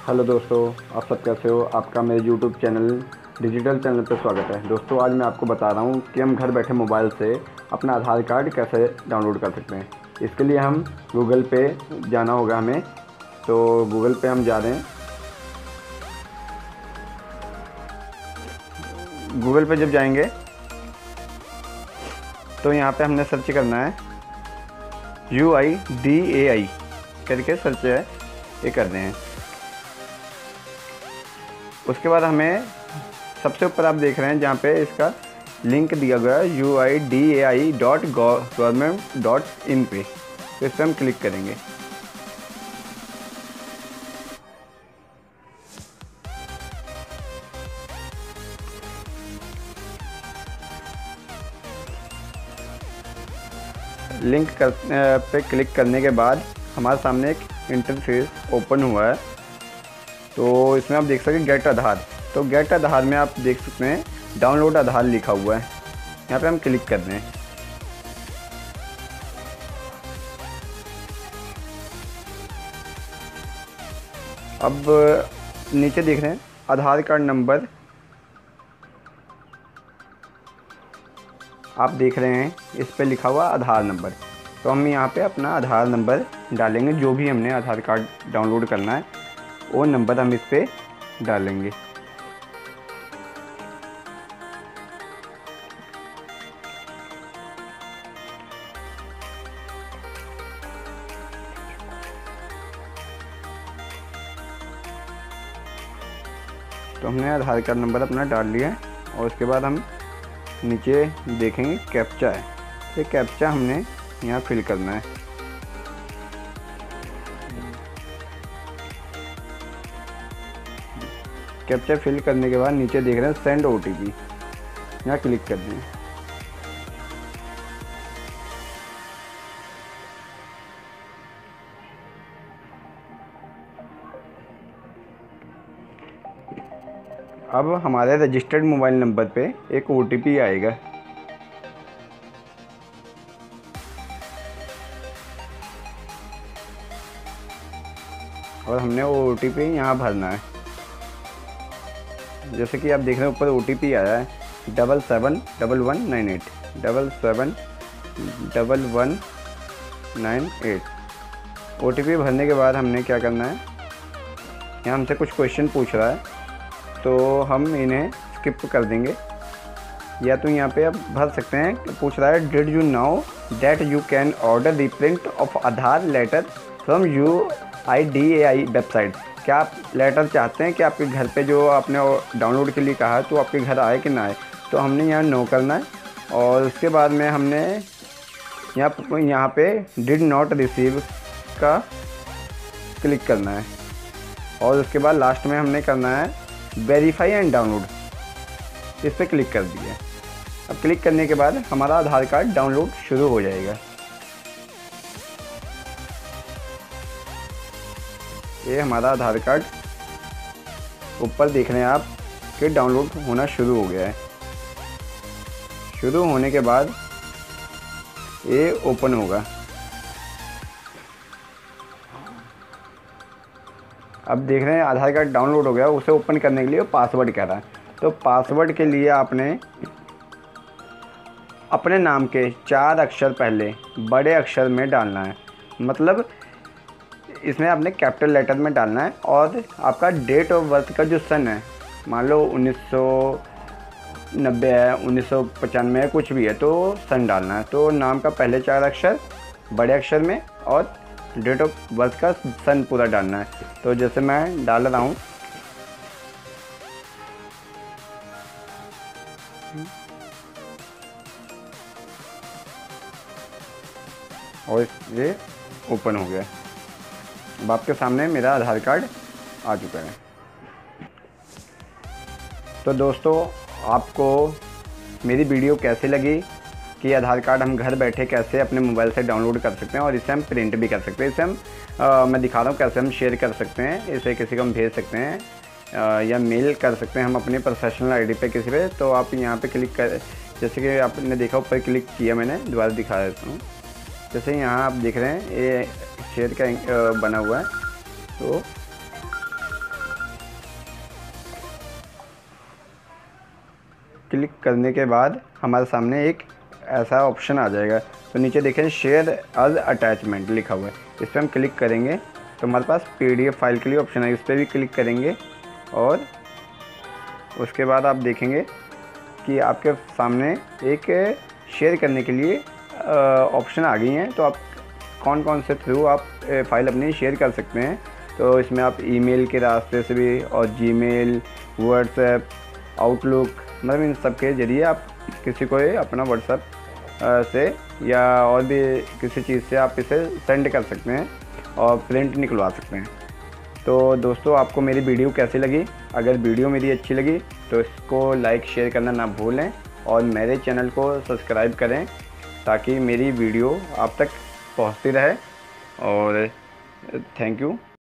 Hello दोस्तों, आप सब कैसे हो। आपका मेरे यूट्यूब चैनल डिजिटल चैनल पर स्वागत है। दोस्तों आज मैं आपको बता रहा हूँ कि हम घर बैठे मोबाइल से अपना आधार कार्ड कैसे डाउनलोड कर सकते हैं। इसके लिए हम गूगल पे जाना होगा हमें। तो गूगल पे हम जा रहे हैं। गूगल पे जब जाएंगे तो यहाँ पे हमने सर्च करना है UIDAI करके सर्च है, ये कर दें। उसके बाद हमें सबसे ऊपर आप देख रहे हैं जहाँ पे इसका लिंक दिया गया है uidai.government.in पे, तो इस पर हम क्लिक करेंगे। लिंक पे क्लिक करने के बाद हमारे सामने एक इंटरफेस ओपन हुआ है। तो इसमें आप देख सकते हैं गेट आधार। तो गेट आधार में आप देख सकते हैं डाउनलोड आधार लिखा हुआ है, यहाँ पे हम क्लिक कर दें। अब नीचे देख रहे हैं आधार कार्ड नंबर, आप देख रहे हैं इस पे लिखा हुआ आधार नंबर। तो हम यहाँ पे अपना आधार नंबर डालेंगे, जो भी हमने आधार कार्ड डाउनलोड करना है वो नंबर हम इस पे डालेंगे। तो हमने आधार कार्ड नंबर अपना डाल लिया है और उसके बाद हम नीचे देखेंगे कैप्चा है, तो कैप्चा हमने यहाँ फिल करना है। कैप्चा फिल करने के बाद नीचे देख रहे हैं सेंड OTP, यहाँ क्लिक कर दें। अब हमारे रजिस्टर्ड मोबाइल नंबर पे एक OTP आएगा। और हमने वो OTP यहाँ भरना है। जैसे कि आप देख रहे हैं ऊपर OTP आया है 771198 771198। OTP भरने के बाद हमने क्या करना है, यहाँ हमसे कुछ क्वेश्चन पूछ रहा है तो हम इन्हें स्किप कर देंगे। या तो यहाँ पे आप भर सकते हैं, पूछ रहा है did you know that you can order reprint of Aadhaar letter from UIDAI website. क्या आप लेटर चाहते हैं कि आपके घर पे जो आपने डाउनलोड के लिए कहा है तो आपके घर आए कि ना आए। तो हमने यहाँ नो करना है और उसके बाद में हमने यहाँ पे डिड नॉट रिसीव का क्लिक करना है और उसके बाद लास्ट में हमने करना है वेरीफाई एंड डाउनलोड, इस पर क्लिक कर दिया। अब क्लिक करने के बाद हमारा आधार कार्ड डाउनलोड शुरू हो जाएगा। ये हमारा आधार कार्ड ऊपर देख रहे हैं आप कि डाउनलोड होना शुरू हो गया है। शुरू होने के बाद ये ओपन होगा। अब देख रहे हैं आधार कार्ड डाउनलोड हो गया। उसे ओपन करने के लिए पासवर्ड कह रहा है। तो पासवर्ड के लिए आपने अपने नाम के 4 अक्षर पहले बड़े अक्षर में डालना है, मतलब इसमें आपने कैपिटल लेटर में डालना है। और आपका डेट ऑफ बर्थ का जो सन है, मान लो 1990 है, 1995 है, कुछ भी है, तो सन डालना है। तो नाम का पहले 4 अक्षर बड़े अक्षर में और डेट ऑफ बर्थ का सन पूरा डालना है। तो जैसे मैं डाल रहा हूँ, और ये ओपन हो गया। अब आपके सामने मेरा आधार कार्ड आ चुका है। तो दोस्तों आपको मेरी वीडियो कैसी लगी कि आधार कार्ड हम घर बैठे कैसे अपने मोबाइल से डाउनलोड कर सकते हैं और इसे हम प्रिंट भी कर सकते हैं। इसे हम मैं दिखा रहा हूँ कैसे हम शेयर कर सकते हैं। इसे किसी को हम भेज सकते हैं या मेल कर सकते हैं हम अपने प्रोफेशनल ID पे किसी पे। तो आप यहाँ पे क्लिक कर, जैसे कि आपने देखा ऊपर क्लिक किया, मैंने दोबारा दिखा देता हूँ। जैसे यहाँ आप देख रहे हैं ये शेयर का बना हुआ है, तो क्लिक करने के बाद हमारे सामने एक ऐसा ऑप्शन आ जाएगा। तो नीचे देखें शेयर एज अटैचमेंट लिखा हुआ है, इस पर हम क्लिक करेंगे तो हमारे पास PDF फाइल के लिए ऑप्शन है, इस पर भी क्लिक करेंगे और उसके बाद आप देखेंगे कि आपके सामने एक शेयर करने के लिए ऑप्शन आ गई हैं। तो आप कौन कौन से थ्रू आप फाइल अपनी शेयर कर सकते हैं। तो इसमें आप ईमेल के रास्ते से भी और जीमेल, व्हाट्सएप, आउटलुक, मतलब इन सब के ज़रिए आप किसी को अपना व्हाट्सएप से या और भी किसी चीज़ से आप इसे सेंड कर सकते हैं और प्रिंट निकलवा सकते हैं। तो दोस्तों आपको मेरी वीडियो कैसी लगी? अगर वीडियो मेरी अच्छी लगी तो इसको लाइक शेयर करना ना भूलें और मेरे चैनल को सब्सक्राइब करें ताकि मेरी वीडियो आप तक पहुंचती रहे। और थैंक यू।